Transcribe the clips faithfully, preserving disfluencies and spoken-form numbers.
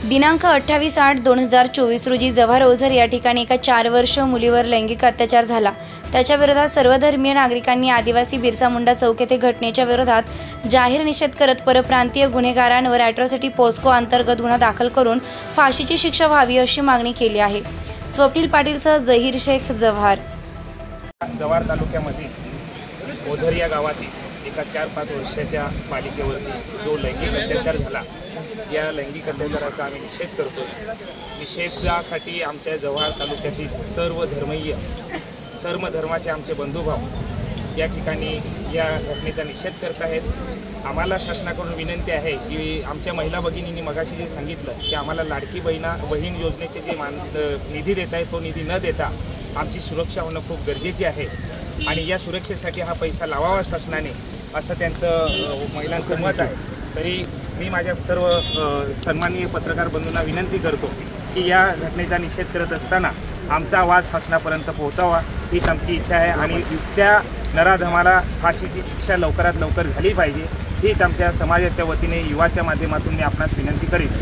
दिनांक अठ्ठावीस आठ दोन हजार चोवीस रोजी जव्हार ओझर या ठिकाणी एका चार वर्ष मुलीवर लैंगिक अत्याचार झाला। त्याच्या विरोधात सर्वधर्मीय नागरिकांनी आदिवासी बिरसा मुंडा चौक येथे घटनेच्या विरोधात जाहीर निषेध करत परप्रांतीय गुन्हेगारांवर अॅट्रॉसिटी पोस्को अंतर्गत गुन्हा दाखल करून फाशीची शिक्षा व्हावी अशी मागणी केली आहे। स्वप्नील पाटीलसह जहीर शेख, जव्हार। जव्हार तालुक्यामध्ये ओझर या गावातील एका चार पाच वर्षाच्या बालिकेवरती जो लैंगिक अत्याचार झाला, या लैंगिक अत्याचाराचा आम्ही निषेध करतो। निषेधासाठी आमच्या जव्हार तालुक्यातील सर्व धर्मीय सर्व धर्माचे आमचे बंधुभाव या ठिकाणी या घटनेचा निषेध करत आहेत। आम्हाला शासनाकडून विनंती आहे की आमच्या महिला भगिनींनी मगाशी जे सांगितलं की आम्हाला लाडकी बहिणा बहीण योजनेचे जे मान निधी देत आहे तो निधी न देता आमची सुरक्षा होणं खूप गरजेचे आहे आणि या सुरक्षेसाठी हा पैसा लावावा शासनाने, असं त्यांचं महिलांचं मत आहे। तरी मी माझ्या सर्व सन्माननीय पत्रकार बंधूंना विनंती करतो की या घटनेचा निषेध करत असताना आमचा आवाज शासनापर्यंत पोहोचावा, हीच आमची इच्छा आहे आणि त्या नराधमाला फाशीची शिक्षा लवकरात लवकर झाली पाहिजे, हीच आमच्या समाजाच्या वतीने युवाच्या माध्यमातून मी आपणास विनंती करीन।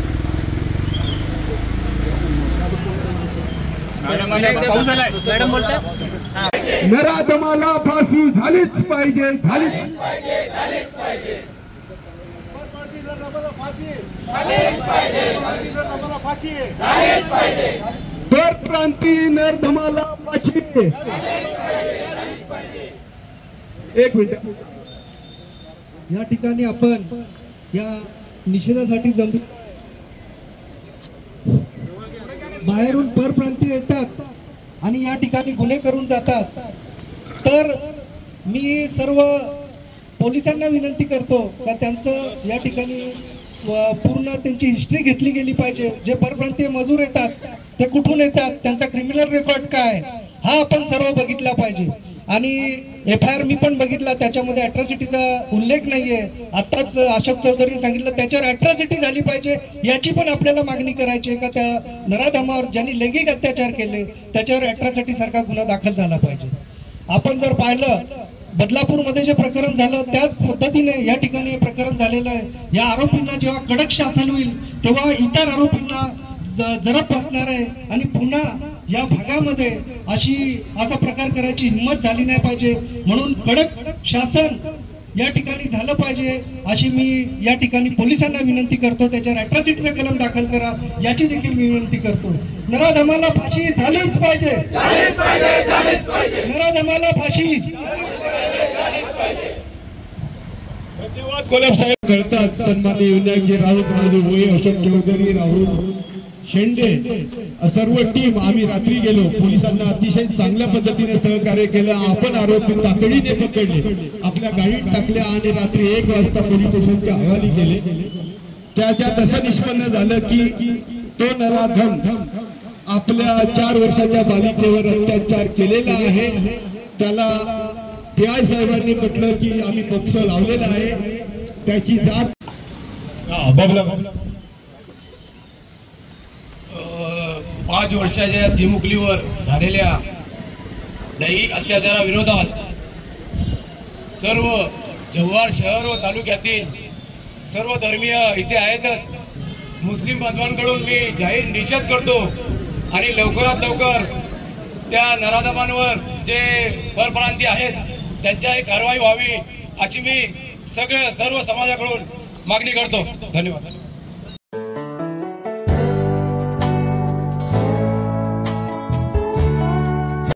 मॅडम बोलतात, नराधमाला फाशी झालीच पाहिजे, झालीच पाहिजे। परप्रांती नराधमाला फाशी। एक मिनिट, या ठिकाणी आपण या निषेधासाठी जमलो। बाहेरून परप्रांती येतात आणि या ठिकाणी गुन्हे करून जातात, तर मी सर्व पोलिसांना विनंती करतो का त्यांचं या ठिकाणी पूर्ण त्यांची हिस्ट्री घेतली गेली पाहिजे। जे परप्रांतीय मजूर येतात ते कुठून येतात, त्यांचा क्रिमिनल रेकॉर्ड काय, हा आपण सर्व बघितला पाहिजे। आणि एफ आय आर मी पण बघितला, त्याच्यामध्ये अॅट्रॉसिटीचा उल्लेख नाहीये। आताच अशोक चौधरीने सांगितलं त्याच्यावर अॅट्रॉसिटी झाली पाहिजे, याची पण आपल्याला मागणी करायची आहे का त्या नराधमावर ज्यांनी लैंगिक अत्याचार केले त्याच्यावर अॅट्रॉसिटी सारखा गुन्हा दाखल झाला पाहिजे। आपण जर पाहिलं बदलापूरमध्ये जे प्रकरण झालं त्याच पद्धतीने या ठिकाणी हे प्रकरण झालेलं आहे। या आरोपींना जेव्हा कडक शासन होईल तेव्हा इतर आरोपींना जरब बसणार आहे आणि पुन्हा या भागामध्ये अशी असा प्रकार करायची हिंमत झाली नाही पाहिजे, म्हणून कडक शासन या ठिकाणी झालं पाहिजे अशी मी या ठिकाणी पोलिसांना विनंती करतो। त्याच्यावर अॅट्रॉसिटीचा कलम दाखल करा याची देखील मी विनंती करतो। नराधमाला फाशी झालीच पाहिजे, नराधमाला फाशी। धन्यवाद गोलब साहेब करतात। सन्माननीय विनायकजी राऊत, राजू भोये, अशोक चौधरी, राहुल शेंडे, सर्व टीम आम्ही रात्री गेलो, पोलिसांना अतिशय चांगल्या पद्धतीने सहकार्य केलं। आपण आरोपी तातडीने पकडले, आपल्या गाडीत टाकले आणि रात्री एक वाजता पोलीस स्टेशनच्या हवाली केले। त्याच्यात असं निष्पन्न झालं की तो नराधम आपल्या चार वर्षाच्या बालिकेवर अत्याचार केलेला आहे। त्याला पी आय साहेबांनी म्हटलं की आम्ही पक्ष लावलेला आहे, त्याची जात पाच वर्षाच्या चिमुकलीवर झालेल्या लैंगिक अत्याचाराविरोधात सर्व जव्हार शहर व तालुक्यातील सर्व धर्मीय इथे आहेतच मुस्लिम बांधवांकडून मी जाहीर निषेध करतो आणि लवकरात लवकर त्या नराधमांवर जे परप्रांती आहेत त्यांच्याही कारवाई व्हावी अशी मी सगळे सर्व समाजाकडून मागणी करतो। धन्यवाद।